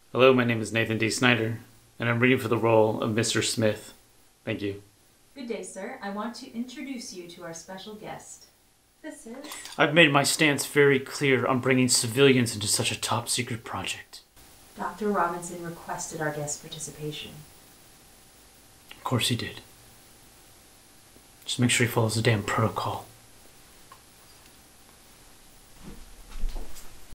Hello, my name is Nathan D. Snyder, and I'm reading for the role of Mr. Smith. Thank you. Good day, sir. I want to introduce you to our special guest. This is... I've made my stance very clear on bringing civilians into such a top-secret project. Dr. Robinson requested our guest participation. Of course he did. Just make sure he follows the damn protocol.